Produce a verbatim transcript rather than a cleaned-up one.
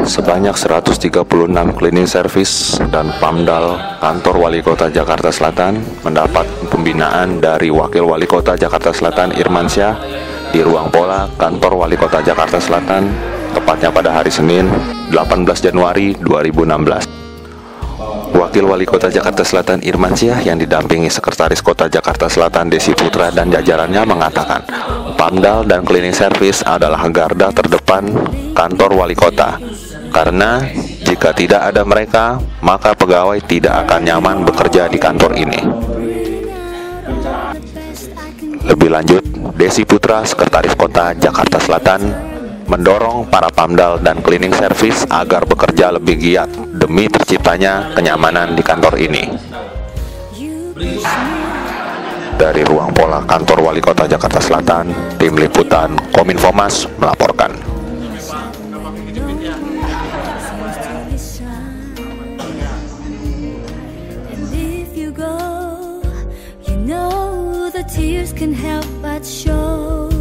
sebanyak seratus tiga puluh enam cleaning service dan Pamdal Kantor Wali Kota Jakarta Selatan mendapat pembinaan dari Wakil Wali Kota Jakarta Selatan Irmansyah di ruang pola Kantor Wali Kota Jakarta Selatan, tepatnya pada hari Senin delapan belas Januari dua ribu enam belas. Wakil Wali Kota Jakarta Selatan Irmansyah yang didampingi Sekretaris Kota Jakarta Selatan Desi Putra dan jajarannya mengatakan, Pamdal dan cleaning service adalah garda terdepan kantor wali kota, karena jika tidak ada mereka, maka pegawai tidak akan nyaman bekerja di kantor ini. Lebih lanjut, Desi Putra, Sekretaris Kota Jakarta Selatan, mendorong para Pamdal dan cleaning service agar bekerja lebih giat demi terciptanya kenyamanan di kantor ini. Dari ruang pola Kantor Wali Kota Jakarta Selatan, tim liputan Kominfomas melaporkan. Tears can help but show